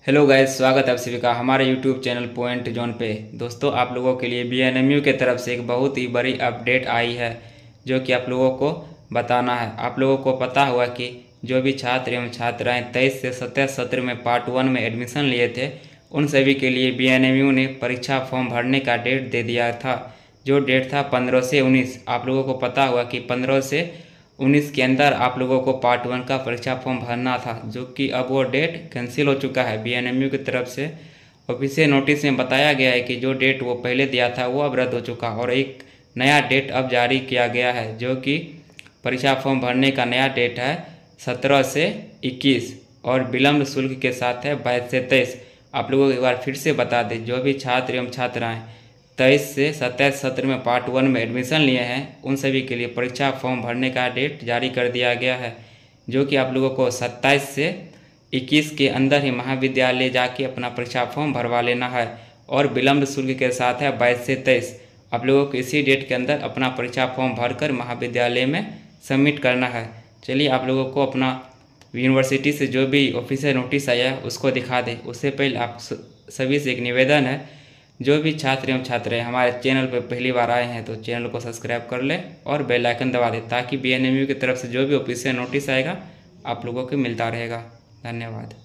Hello guys, स्वागत है आप सभी का हमारे यूट्यूब चैनल पॉइंट जोन पे। दोस्तों, आप लोगों के लिए बीएनएमयू की तरफ से एक बहुत ही बड़ी अपडेट आई है जो कि आप लोगों को बताना है। आप लोगों को पता हुआ कि जो भी छात्र एवं छात्राएं 23 से 27 सत्र में पार्ट 1 में एडमिशन लिए थे, उन सभी के लिए बीएनएमयू ने परीक्षा फॉर्म भरने का डेट दे दिया था। जो डेट था 15 से 19। आप लोगों को पता हुआ कि 15 से 19 के अंदर आप लोगों को पार्ट 1 का परीक्षा फॉर्म भरना था, जो कि अब वो डेट कैंसिल हो चुका है। बीएनएमयू की तरफ से ऑफिशियल नोटिस में बताया गया है कि जो डेट वो पहले दिया था वो अब रद्द हो चुका और एक नया डेट अब जारी किया गया है, जो कि परीक्षा फॉर्म भरने का नया डेट है 17 से 21 और विलम्ब शुल्क के साथ है 22 से 23। आप लोगों को एक बार फिर से बता दें, जो भी छात्र एवं छात्राएं 23 से 27 सत्र में पार्ट 1 में एडमिशन लिए हैं, उन सभी के लिए परीक्षा फॉर्म भरने का डेट जारी कर दिया गया है, जो कि आप लोगों को 27 से 21 के अंदर ही महाविद्यालय जाके अपना परीक्षा फॉर्म भरवा लेना है और विलम्ब शुल्क के साथ है 22 से 23। आप लोगों को इसी डेट के अंदर अपना परीक्षा फॉर्म भरकर महाविद्यालय में सबमिट करना है। चलिए, आप लोगों को अपना यूनिवर्सिटी से जो भी ऑफिशियल नोटिस आया है उसको दिखा दें। उससे पहले आप सभी से एक निवेदन है, जो भी छात्र एवं छात्राएं हमारे चैनल पर पहली बार आए हैं तो चैनल को सब्सक्राइब कर लें और बेल आइकन दबा दें, ताकि बीएनएमयू की तरफ से जो भी ऑफिशियल नोटिस आएगा आप लोगों को मिलता रहेगा। धन्यवाद।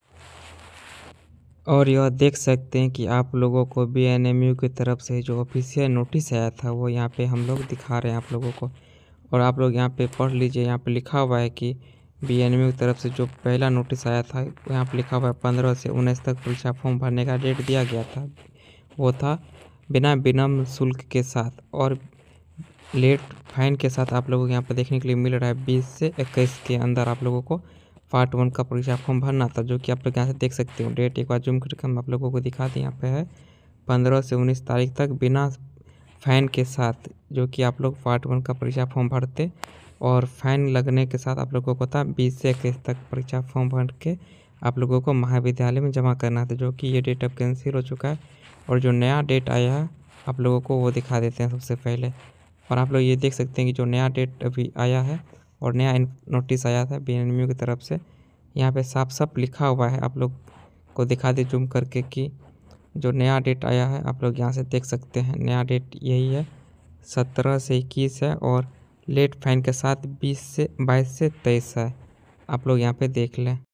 और यह देख सकते हैं कि आप लोगों को बीएनएमयू की तरफ से जो ऑफिशियल नोटिस आया था वो यहाँ पे हम लोग दिखा रहे हैं आप लोगों को। और आप लोग यहाँ पे पढ़ लीजिए। यहाँ पे लिखा हुआ है कि बीएनएमयू की तरफ से जो पहला नोटिस आया था, यहाँ पे लिखा हुआ है 15 से 19 तक परीक्षा फॉर्म भरने का डेट दिया गया था। वो था बिना विलम्ब शुल्क के साथ और लेट फाइन के साथ। आप लोगों को यहाँ पर देखने के लिए मिल रहा है 20 से 21 के अंदर आप लोगों को पार्ट 1 का परीक्षा फॉर्म भरना था, जो कि आप लोग यहाँ से देख सकते हो। डेट एक बार जूम करके हम आप लोगों को दिखा दें। यहाँ पे है 15 से 19 तारीख तक बिना फाइन के साथ, जो कि आप लोग पार्ट 1 का परीक्षा फॉर्म भरते और फाइन लगने के साथ आप लोगों को था 20 से 21 तक परीक्षा फॉर्म भर के आप लोगों को महाविद्यालय में जमा करना था, जो कि ये डेट अब कैंसिल हो चुका है। और जो नया डेट आया है आप लोगों को वो दिखा देते हैं सबसे पहले। और आप लोग ये देख सकते हैं कि जो नया डेट अभी आया है और नया नोटिस आया था बीएनएमयू की तरफ से, यहाँ पे साफ साफ लिखा हुआ है। आप लोग को दिखा दे जूम करके कि जो नया डेट आया है आप लोग यहाँ से देख सकते हैं। नया डेट यही है, 17 से 21 है और लेट फाइन के साथ 20 से 22 से 23 है। आप लोग यहाँ पे देख लें।